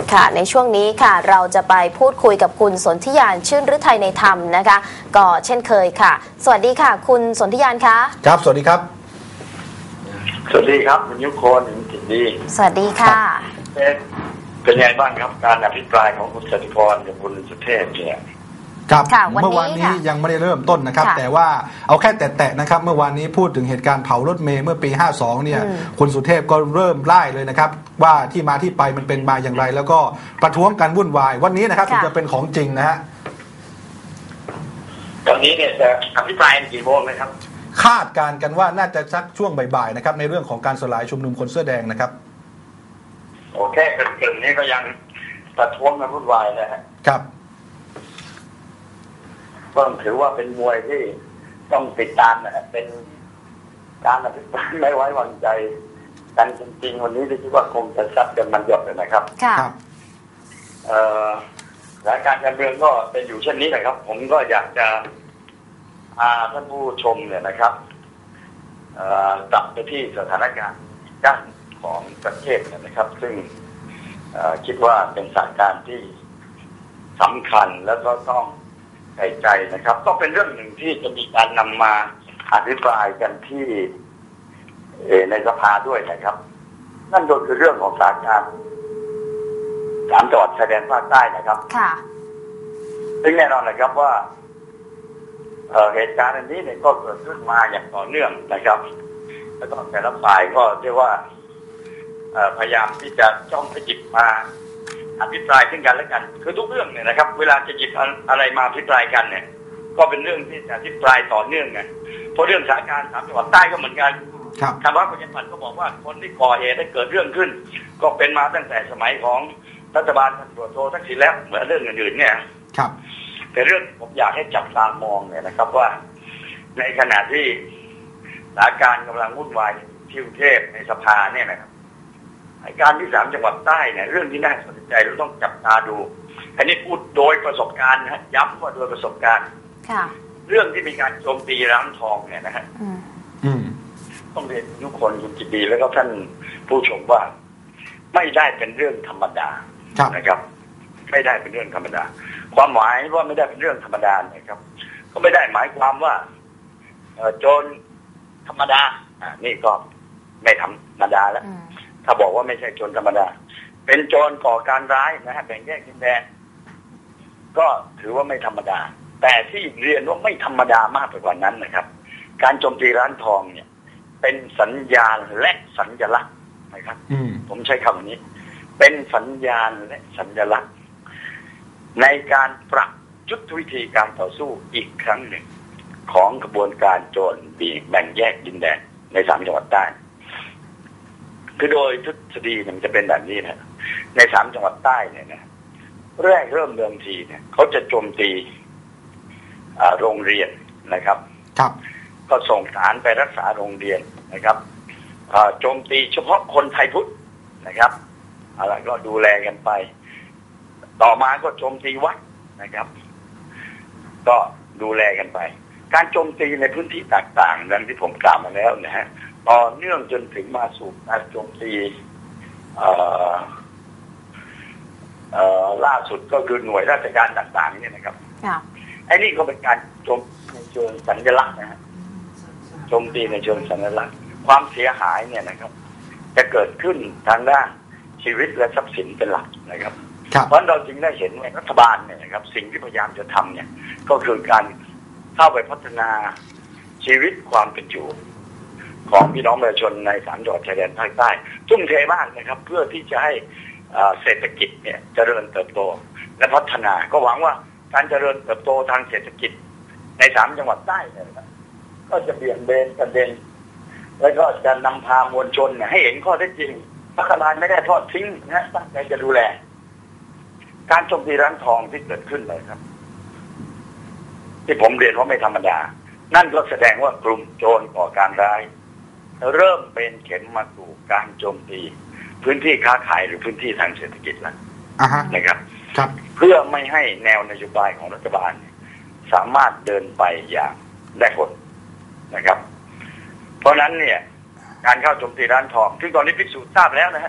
ค่ะในช่วงนี้ค่ะเราจะไปพูดคุยกับคุณสนธิยานชื่นฤทัยในธรรมนะคะก็เช่นเคยค่ะสวัสดีค่ะคุณสนธิยานคะครับสวัสดีครับสวัสดีครับคุณยุคนคุณจิตดีสวัสดีค่ะเป็นไงบ้างครับการอภิปรายของคุณสติพรกับคุณสุเทพเนี่ยครับเมื่อวานนี้ยังไม่ได้เริ่มต้นนะครับแต่ว่าเอาแค่แตะๆนะครับเมื่อวานนี้พูดถึงเหตุการณ์เผารถเมล์เมื่อปี52เนี่ยคุณสุเทพก็เริ่มไล่เลยนะครับว่าที่มาที่ไปมันเป็นมาอย่างไรแล้วก็ประท้วงกันวุ่นวายวันนี้นะครับจะเป็นของจริงนะฮะตอนนี้เนี่ยจะอภิปรายกี่โมงนะครับคาดการกันว่าน่าจะสักช่วงบ่ายๆนะครับในเรื่องของการสลายชุมนุมคนเสื้อแดงนะครับโอเคเกินนี้ก็ยังประท้วงกันวุ่นวายนะฮะครับก็ถือว่าเป็นมวยที่ต้องติดตามนะฮะเป็นการอภิปรายไม่ไว้วางใจกันจริงๆวันนี้คิดว่าคงจะซัดกันมันหยดเลยนะครับครับสถานการณ์การเมืองก็เป็นอยู่เช่นนี้นะครับผมก็อยากจะท่านผู้ชมเนี่ยนะครับกลับไปที่สถานการณ์ด้านของประเทศนะครับ ซึ่งคิดว่าเป็นสถานการณ์ที่สำคัญแล้วก็ต้องใส่ใจนะครับก็เป็นเรื่องหนึ่งที่จะมีการนำมาอภิปรายกันที่ในสภาด้วยนะครับนั่นก็คือเรื่องของสถานการณ์3 จังหวัดชายแดนภาคใต้นะครับค่ะซึ่งแน่นอนนะครับว่าเหตุการณ์อันนี้เนี่ยก็เกิดขึ้นมาอย่างต่อเนื่องนะครับแล้วก็แต่ละฝ่ายก็เรียกว่าพยายามที่จะจ้องไปหยิบมาอภิปรายซึ่งกันและกันคือทุกเรื่องเนี่ยนะครับเวลาจะหยิบอะไรมาอภิปรายกันเนี่ยก็เป็นเรื่องที่จะอภิปรายต่อเนื่องไงเพราะเรื่องสถานการณ์3 จังหวัดใต้ก็เหมือนกันทางพรรคประชาธิปัตย์ก็บอกว่าคนที่ก่อเหตุได้เกิดเรื่องขึ้นก็เป็นมาตั้งแต่สมัยของรัฐบาลตำรวจโททักษิณแล้วเหมือนเรื่องอื่นๆเนี่ยครับแต่เรื่องผมอยากให้จับตามองเนี่ยนะครับว่าในขณะที่สถานการณ์กำลังวุ่นวายที่กรุงเทพในสภาเนี่ยนะครับการที่3 จังหวัดใต้เนี่ยเรื่องที่น่าสนใจเราต้องจับตาดูอันนี้พูดโดยประสบการณ์นะย้ำว่าโดยประสบการณ์เรื่องที่มีการโจมตีร้านทองเนี่ยนะฮะต้องเรียนทุกคนคุณจิตดีแล้วก็ท่านผู้ชมว่าไม่ได้เป็นเรื่องธรรมดานะครับไม่ได้เป็นเรื่องธรรมดาความหมายว่าไม่ได้เป็นเรื่องธรรมดานะครับก็ไม่ได้หมายความว่าโจรธรรมดานี่ก็ไม่ธรรมดาแล้วถ้าบอกว่าไม่ใช่โจรธรรมดาเป็นโจรก่อการร้ายนะฮะแบ่งแยกดินแดนก็ถือว่าไม่ธรรมดาแต่ที่เรียนว่าไม่ธรรมดามากไปกว่านั้นนะครับการโจมตีร้านทองเนี่ยเป็นสัญญาณและสัญลักษณ์นะครับผมใช้คำนี้เป็นสัญญาณและสัญลักษณ์ในการปรับยุทธวิธีการต่อสู้อีกครั้งหนึ่งของกระบวนการโจรแบ่งแยกดินแดนใน3 จังหวัดใต้คือโดยทฤษฎีมันจะเป็นแบบนี้นะใน3 จังหวัดใต้เนี่ยนะเริ่มเดิมทีเนี่ยเขาจะโจมตีโรงเรียนนะครับก็ส่งทหารไปรักษาโรงเรียนนะครับโจมตีเฉพาะคนไทยพุทธนะครับอะไรก็ดูแลกันไปต่อมาก็โจมตีวัดนะครับก็ดูแลกันไปการโจมตีในพื้นที่ต่างๆดังที่ผมกล่าวมาแล้วนะฮะต่อเนื่องจนถึงมาสู่การโจมตีล่าสุดก็คือหน่วยราชการต่างๆเนี่ยนะครับไอ้นี่ก็เป็นการโจมในเชิงสัญลักษณ์นะฮะโจมตีในเชิงสัญลักษณ์ความเสียหายเนี่ยนะครับจะเกิดขึ้นทางด้านชีวิตและทรัพย์สินเป็นหลักนะครับเพราะเราจึงได้เห็นว่ารัฐบาลเนี่ยนะครับสิ่งที่พยายามจะทำเนี่ยก็คือการเข้าไปพัฒนาชีวิตความเป็นอยู่ของพี่น้องประชาชนใน3 จังหวัดชายแดนภาคใต้ทุ่มเทมากนะครับเพื่อที่จะให้เศรษฐกิจเนี่ยเจริญเติบโตและพัฒนาก็หวังว่าการเจริญเติบโตทางเศรษฐกิจใน3 จังหวัดใต้เนี่ยก็จะเบี่ยงเบนประเด็นแล้วก็จะนำพามวลชนเนี่ยให้เห็นข้อเท็จจริงรัฐบาลไม่ได้ทอดทิ้งนะตั้งใจจะดูแลการโจมตีร้านทองที่เกิดขึ้นเลยครับที่ผมเรียนว่าไม่ธรรมดานั่นก็แสดงว่ากลุ่มโจรก่อการร้ายเริ่มเป็นเข็มมาสู่การโจมตีพื้นที่ค้าขายหรือพื้นที่ทางเศรษฐกิจแล้วนะครับเพื่อไม่ให้แนวนโยบายของรัฐบาลสามารถเดินไปอย่างได้ผลนะครับ เพราะนั้นเนี่ยการเข้าโจมตีร้านทองซึ่งตอนนี้พิสูจน์ทราบแล้วนะฮะ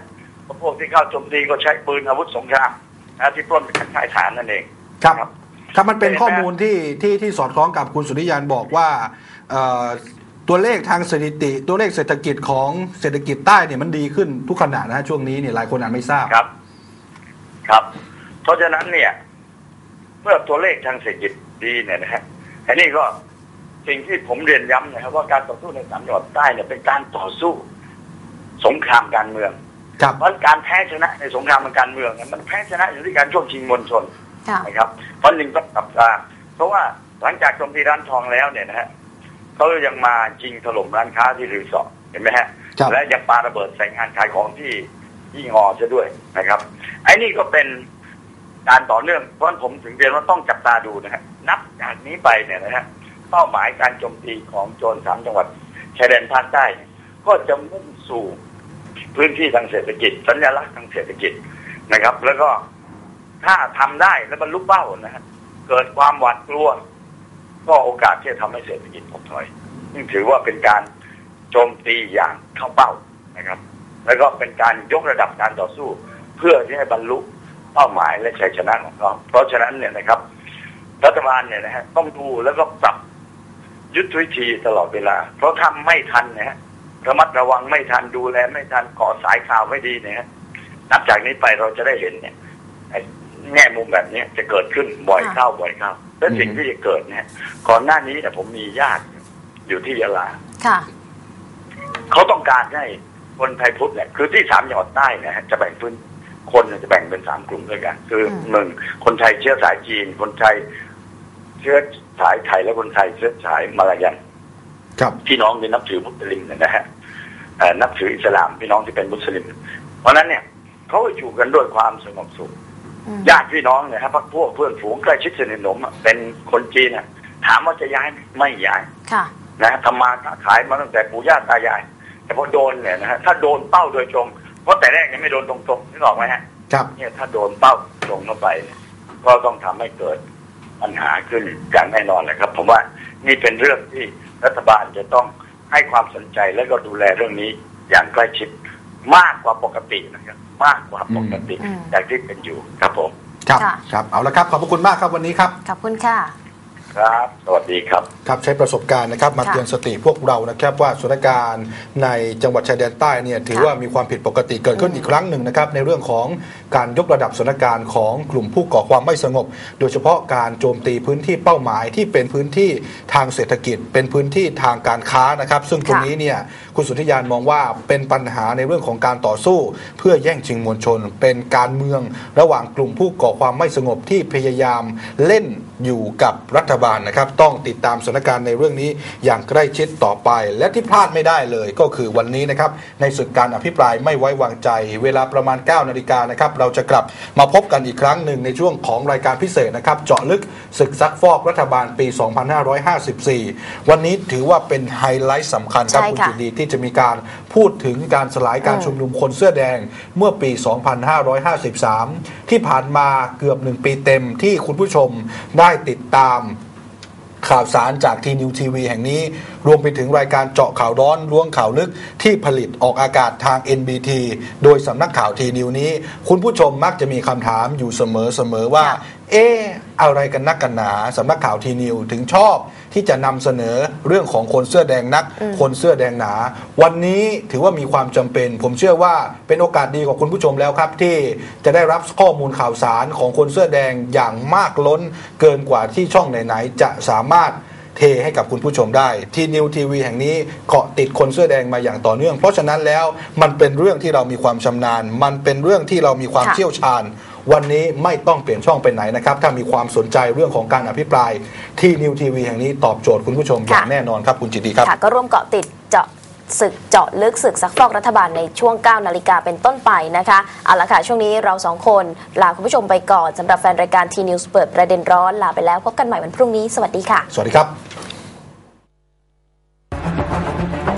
พวกที่เข้าโจมตีก็ใช้ปืนอาวุธสงครามที่ปล้นจากค่ายฐานนั่นเองครับมันเป็นข้อมูลที่สอดคล้องกับคุณสุริยันบอกว่าตัวเลขทางสถิติตัวเลขเศรษฐกิจของเศรษฐกิจใต้เนี่ยมันดีขึ้นทุกขณะนะช่วงนี้เนี่ยหลายคนอาจไม่ทราบครับเพราะฉะนั้นเนี่ยเมื่อตัวเลขทางเศรษฐกิจดีเนี่ยนะฮะอันนี้ก็สิ่งที่ผมเรียนย้ำนะครับว่าการต่อสู้ใน3 จังหวัดใต้เนี่ยเป็นการต่อสู้สงครามการเมืองเพราะการแพ้ชนะในสงครามการเมืองเนี่ยมันแพ้ชนะอยู่ที่การช่วงชิงมวลชนนะครับเพราะหนึ่งต้องจับตาเพราะว่าหลังจากโจมตีร้านทองแล้วเนี่ยนะฮะเขายังมายิงถล่มร้านค้าที่รีสอร์ทเห็นไหมฮะและยังปาระเบิดใส่งานขายของที่ยี่งอซะด้วยนะครับไอ้นี่ก็เป็นการต่อเนื่องเพราะผมถึงเรียนว่าต้องจับตาดูนะฮะนับจากนี้ไปเนี่ยนะฮะเป้าหมายการโจมตีของโจร3 จังหวัดชายแดนภาคใต้ก็จะมุ่งสู่พื้นที่ทางเศรษฐกิจสัญลักษณ์ทางเศรษฐกิจนะครับแล้วก็ถ้าทำได้และบรรลุเป้านะฮะเกิดความหวาดกลัวก็โอกาสที่จะทำให้เศรษฐกิจถดถอยซึ่งถือว่าเป็นการโจมตีอย่างเข้าเป้านะครับแล้วก็เป็นการยกระดับการต่อสู้เพื่อที่ให้บรรลุเป้าหมายและชัยชนะของเขาเพราะฉะนั้นเนี่ยนะครับรัฐบาลเนี่ยนะฮะต้องดูแล้วก็ปรับยุทธวิธีตลอดเวลาเพราะถ้าไม่ทันนะฮะระมัดระวังไม่ทันดูแลไม่ทันก่อสายข่าวไม่ดีเนี่ยนับจากนี้ไปเราจะได้เห็นเนี่ยแง่มุมแบบนี้จะเกิดขึ้นบ่อยเข้าและสิ่งที่จะเกิดเนี่ยก่อนหน้านี้เนี่ยผมมีญาติอยู่ที่ยะลาเขาต้องการให้คนไทยพุทธเนี่ยคือที่3 จังหวัดใต้เนี่ยจะแบ่งพื้นคนจะแบ่งเป็น3 กลุ่มด้วยกันคือ1คนไทยเชื้อสายจีนคนไทยเชื้อสายไทยและคนไทยเชื้อสายมาลายันพี่น้องที่นับถือมุสลิมนะฮะนับถืออิสลามพี่น้องที่เป็นมุสลิมเพราะนั้นเนี่ยเขาอยู่กันด้วยความสงบสุขญาติพี่น้องเนี่ยฮะพวกเพื่อนฝูงใกล้ชิดสนิทสนมเป็นคนจีนถามว่าจะย้ายไม่ย้ายนะทำมาค้าขายมาตั้งแต่ปู่ย่าตายายแต่พอโดนเนี่ยนะฮะถ้าโดนเป้าโดยตรงเพราะแต่แรกยังไม่โดนตรงๆนึกออกไหมฮะเนี่ยถ้าโดนเป้าตรงเข้าไปก็ต้องทำให้เกิดปัญหาขึ้นอย่างแน่นอนเลยครับผมว่านี่เป็นเรื่องที่รัฐบาลจะต้องให้ความสนใจและก็ดูแลเรื่องนี้อย่างใกล้ชิดมากกว่าปกตินะครับมากกว่าปกติจากที่เป็นอยู่ครับผมครับเอาละครับขอบคุณมากครับวันนี้ครับขอบคุณค่ะครับสวัสดีครับครับใช้ประสบการณ์นะครับมาเตือนสติพวกเรานะครับว่าสถานการณ์ในจังหวัดชายแดนใต้เนี่ยถือว่ามีความผิดปกติเกิดขึ้นอีกครั้งหนึ่งนะครับในเรื่องของการยกระดับสถานการณ์ของกลุ่มผู้ก่อความไม่สงบโดยเฉพาะการโจมตีพื้นที่เป้าหมายที่เป็นพื้นที่ทางเศรษฐกิจเป็นพื้นที่ทางการค้านะครับซึ่งตรงนี้เนี่ยคุณสุทธิยานมองว่าเป็นปัญหาในเรื่องของการต่อสู้เพื่อแย่งชิงมวลชนเป็นการเมืองระหว่างกลุ่มผู้ก่อความไม่สงบที่พยายามเล่นอยู่กับรัฐบาลนะครับต้องติดตามสถานการณ์ในเรื่องนี้อย่างใกล้ชิดต่อไปและที่พลาดไม่ได้เลยก็คือวันนี้นะครับในศึกการอภิปรายไม่ไว้วางใจเวลาประมาณ 9 นาฬิกานะครับเราจะกลับมาพบกันอีกครั้งหนึ่งในช่วงของรายการพิเศษนะครับเจาะลึกศึกซักฟอกรัฐบาลปี 2554 วันนี้ถือว่าเป็นไฮไลท์สำคัญครับคุณจิตดีที่จะมีการพูดถึงการสลายการชุมนุมคนเสื้อแดงเมื่อปี 2553 ที่ผ่านมาเกือบ1 ปีเต็มที่คุณผู้ชมได้ติดตามข่าวสารจากทีนิวทีวีแห่งนี้รวมไปถึงรายการเจาะข่าวร้อนล้วงข่าวลึกที่ผลิตออกอากาศทาง NBT โดยสำนักข่าวทีนิวนี้คุณผู้ชมมักจะมีคำถามอยู่เสมอว่าอะไรกันนักกันหนาสำนักข่าวทีนิวถึงชอบที่จะนำเสนอเรื่องของคนเสื้อแดงนักคนเสื้อแดงหนาวันนี้ถือว่ามีความจำเป็นผมเชื่อว่าเป็นโอกาสดีของคุณผู้ชมแล้วครับที่จะได้รับข้อมูลข่าวสารของคนเสื้อแดงอย่างมากล้นเกินกว่าที่ช่องไหนๆจะสามารถเทให้กับคุณผู้ชมได้ที่นิวทีวีแห่งนี้เกาะติดคนเสื้อแดงมาอย่างต่อเนื่องเพราะฉะนั้นแล้วมันเป็นเรื่องที่เรามีความชำนาญมันเป็นเรื่องที่เรามีความเชี่ยวชาญวันนี้ไม่ต้องเปลี่ยนช่องไปไหนนะครับถ้ามีความสนใจเรื่องของการอภิปรายที่นิวทีวีแห่งนี้ตอบโจทย์คุณผู้ชมอย่างแน่นอนครับคุณจิตดีครับก็ร่วมเกาะติดเจาะลึกศึกซักฟอกรัฐบาลในช่วง 9 นาฬิกาเป็นต้นไปนะคะเอาละค่ะช่วงนี้เรา2 คนลาคุณผู้ชมไปก่อนสำหรับแฟนรายการทีนิวส์เปิดประเด็นร้อนลาไปแล้วพบกันใหม่วันพรุ่งนี้สวัสดีค่ะสวัสดีครับ